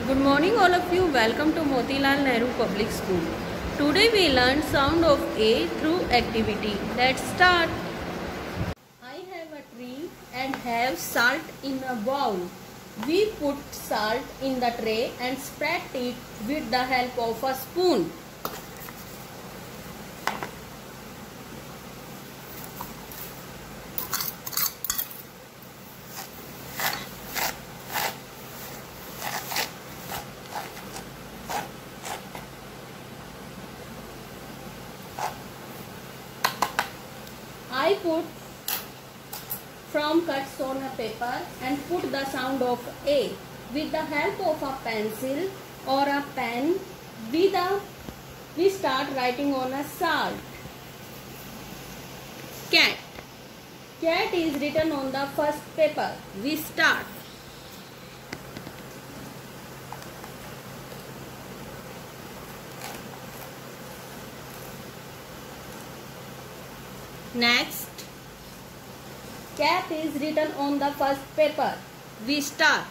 Good morning all of you. Welcome to Motilal Nehru Public School. Today we learn sound of A through activity. Let's start. I have a tree and have salt in a bowl. We put salt in the tray and spread it with the help of a spoon. I put from cuts on a paper and put the sound of A. With the help of a pencil or a pen, we start writing on a salt. Cat. Cat is written on the first paper. We start. Next, cat is written on the first paper. We start.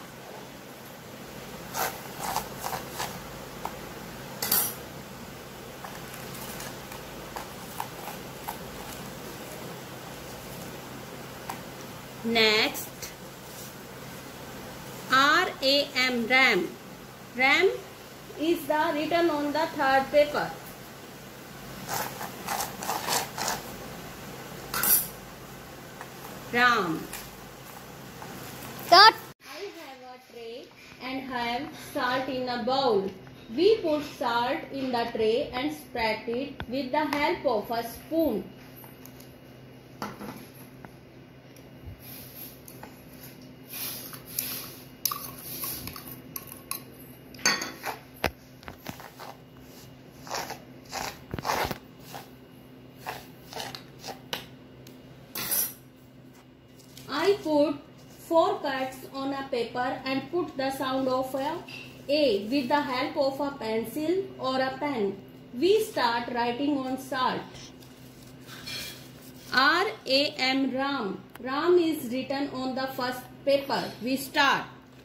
Next, RAM, ram. Ram is written on the third paper. Ram. Dot. I have a tray and have salt in a bowl. We put salt in the tray and spread it with the help of a spoon. I put 4 cuts on a paper and put the sound of A with the help of a pencil or a pen. We start writing on salt. RAM, ram. Ram is written on the first paper. We start.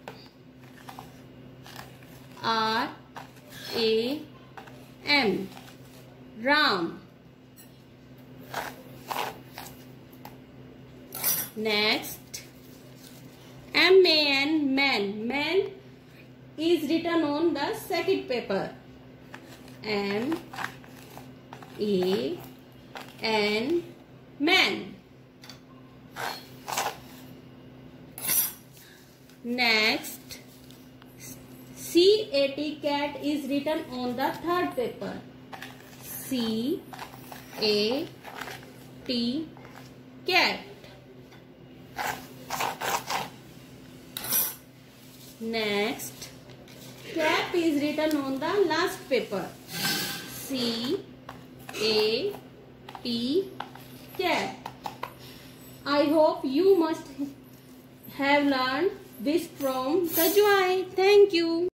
RAM, ram. Next, MAN, man. Man is written on the second paper. MAN, man. Next, CAT, cat is written on the third paper. CAT, cat. Next, cap is written on the last paper. CAT, cap. I hope you must have learned this from Tajwai. Thank you.